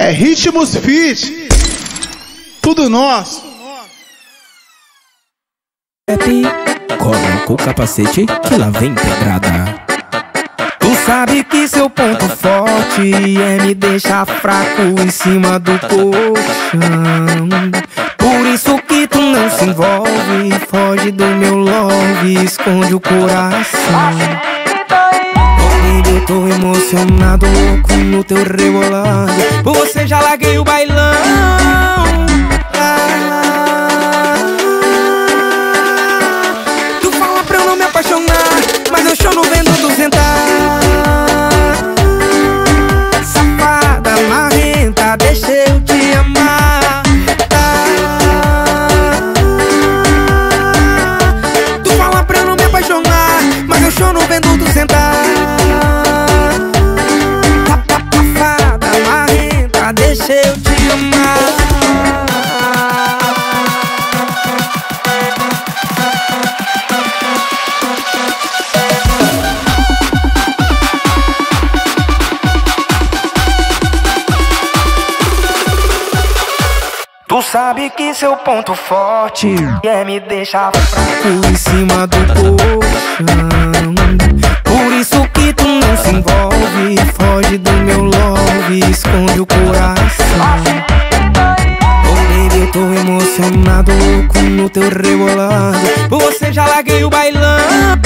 É Ritmos Fit, tudo nosso. Coloca o capacete que lá vem pedrada. Tu sabe que seu ponto forte é me deixar fraco em cima do colchão. Por isso que tu não se envolve, foge do meu love, esconde o coração. Eu tô emocionado, louco no teu rebolado. Por você já larguei o bailão. Tu fala pra eu não me apaixonar, mas eu choro vendo tu sentar. Safada, marrenta, deixa eu te amar. Tu fala pra eu não me apaixonar, mas eu choro vendo tu sentar. Deixa eu te amar. Tu sabe que seu ponto forte é me deixar fraco em cima do colchão. Por isso que tu não se envolve, foge do meu love, esconde o coração. Oh baby, eu tô emocionado, louco no teu rebolado. Por você já larguei o bailão.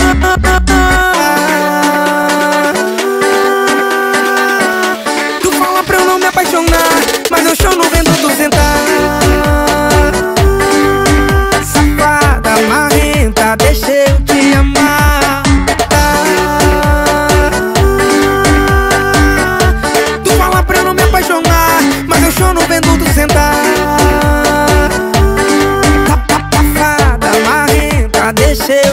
Tu fala pra eu não me apaixonar, mas eu choro vendo tu sentar. Safada, marrenta, deixa eu te amar. Tu fala pra eu não me apaixonar, mas eu choro vendo tu sentar. Safada, marrenta, deixa eu